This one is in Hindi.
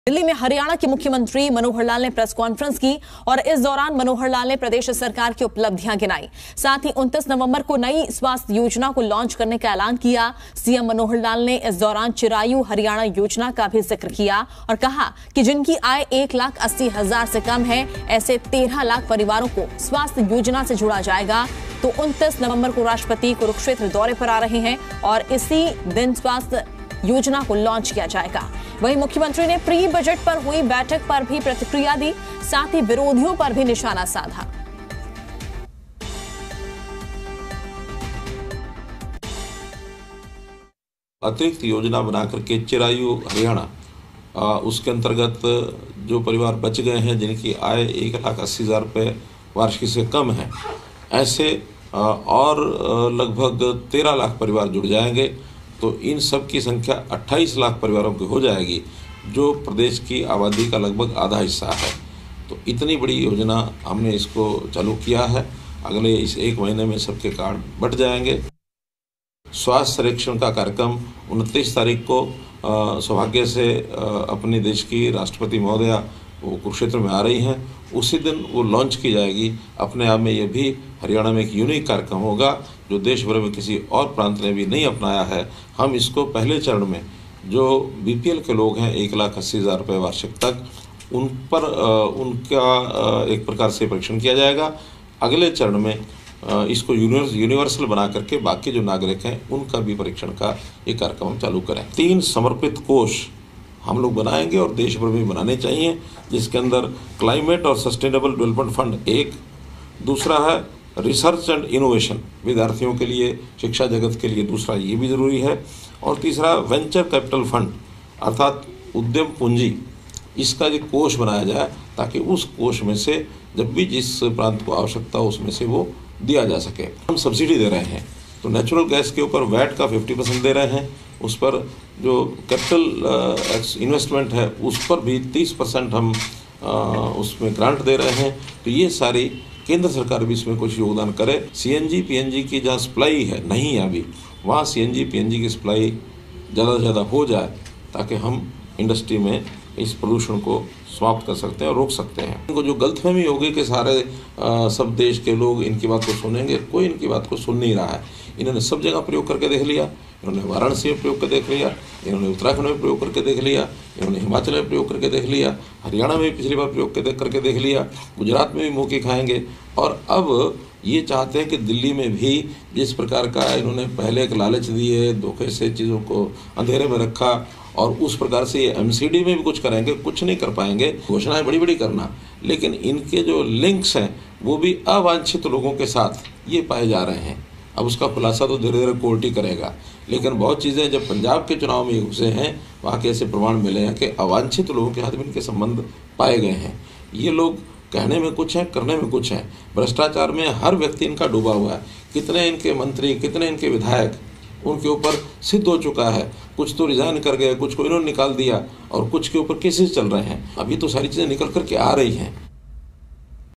दिल्ली में हरियाणा के मुख्यमंत्री मनोहर लाल ने प्रेस कॉन्फ्रेंस की और इस दौरान मनोहर लाल ने प्रदेश सरकार की उपलब्धियां गिनाई। साथ ही 29 नवंबर को नई स्वास्थ्य योजना को लॉन्च करने का ऐलान किया। सीएम मनोहर लाल ने इस दौरान चिरायु हरियाणा योजना का भी जिक्र किया और कहा कि जिनकी आय 1,80,000 से कम है, ऐसे 13 लाख परिवारों को स्वास्थ्य योजना से जोड़ा जाएगा। तो 29 नवंबर को राष्ट्रपति कुरुक्षेत्र दौरे पर आ रहे हैं और इसी दिन स्वास्थ्य योजना को लॉन्च किया जाएगा। वहीं मुख्यमंत्री ने प्री बजट पर हुई बैठक पर भी प्रतिक्रिया दी, साथ ही विरोधियों पर भी निशाना साधा। अतिरिक्त योजना बनाकर के चिरायु हरियाणा उसके अंतर्गत जो परिवार बच गए हैं, जिनकी आय 1,80,000 रुपये वार्षिक से कम है, ऐसे और लगभग 13 लाख परिवार जुड़ जाएंगे। तो इन सब की संख्या 28 लाख परिवारों की हो जाएगी, जो प्रदेश की आबादी का लगभग आधा हिस्सा है। तो इतनी बड़ी योजना हमने इसको चालू किया है। अगले इस 1 महीने में सबके कार्ड बंट जाएंगे। स्वास्थ्य सर्वेक्षण का कार्यक्रम 29 तारीख को सौभाग्य से अपने देश की राष्ट्रपति महोदया वो कुरुक्षेत्र में आ रही हैं, उसी दिन वो लॉन्च की जाएगी। अपने आप में ये भी हरियाणा में एक यूनिक कार्यक्रम होगा, जो देश भर में किसी और प्रांत ने भी नहीं अपनाया है। हम इसको पहले चरण में जो बीपीएल के लोग हैं 1,80,000 रुपये वार्षिक तक, उन पर उनका एक प्रकार से परीक्षण किया जाएगा। अगले चरण में इसको यूनिवर्सल बना करके बाकी जो नागरिक हैं उनका भी परीक्षण का ये कार्यक्रम हम चालू करें। 3 समर्पित कोष हम लोग बनाएंगे और देश भर में बनाने चाहिए, जिसके अंदर क्लाइमेट और सस्टेनेबल डेवलपमेंट फंड एक, दूसरा है रिसर्च एंड इनोवेशन, विद्यार्थियों के लिए, शिक्षा जगत के लिए दूसरा ये भी ज़रूरी है, और तीसरा वेंचर कैपिटल फंड अर्थात उद्यम पूंजी, इसका एक कोष बनाया जाए ताकि उस कोष में से जब भी जिस प्रांत को आवश्यकता हो उसमें से वो दिया जा सके। हम सब्सिडी दे रहे हैं, तो नेचुरल गैस के ऊपर वैट का 50% दे रहे हैं, उस पर जो कैपिटल इन्वेस्टमेंट है उस पर भी 30% हम उसमें ग्रांट दे रहे हैं। तो ये सारी केंद्र सरकार भी इसमें कुछ योगदान करे। सीएनजी पीएनजी की जहाँ सप्लाई है नहीं है अभी, वहाँ सीएनजी पीएनजी की सप्लाई ज़्यादा से ज़्यादा हो जाए, ताकि हम इंडस्ट्री में इस प्रदूषण को समाप्त कर सकते हैं और रोक सकते हैं। इनको जो गलतफहमी होगी कि सारे सब देश के लोग इनकी बात को सुनेंगे, कोई इनकी बात को सुन नहीं रहा है। इन्होंने सब जगह प्रयोग करके देख लिया, इन्होंने वाराणसी में प्रयोग करके देख लिया, इन्होंने उत्तराखंड में प्रयोग करके देख लिया, इन्होंने हिमाचल में प्रयोग करके देख लिया, हरियाणा में पिछली बार प्रयोग करके देख लिया, गुजरात में भी मुँह की खाएंगे। और अब ये चाहते हैं कि दिल्ली में भी जिस प्रकार का इन्होंने पहले एक लालच दिए, धोखे से चीज़ों को अंधेरे में रखा, और उस प्रकार से ये एमसीडी में भी कुछ करेंगे, कुछ नहीं कर पाएंगे। घोषणाएं बड़ी बड़ी करना, लेकिन इनके जो लिंक्स हैं वो भी अवांछित लोगों के साथ ये पाए जा रहे हैं। अब उसका खुलासा तो धीरे धीरे कोर्ट ही करेगा, लेकिन बहुत चीज़ें जब पंजाब के चुनाव में घुसे हैं, वहाँ के ऐसे प्रमाण मिले हैं कि अवांछित लोगों के साथ भी इनके संबंध पाए गए हैं। ये लोग कहने में कुछ है, करने में कुछ है। भ्रष्टाचार में हर व्यक्ति इनका डूबा हुआ है। कितने इनके मंत्री, कितने इनके विधायक उनके ऊपर सिद्ध हो चुका है। कुछ तो रिजाइन कर गए, कुछ को इन्होंने निकाल दिया, और कुछ के ऊपर केसेस चल रहे हैं। अभी तो सारी चीज़ें निकल कर के आ रही हैं।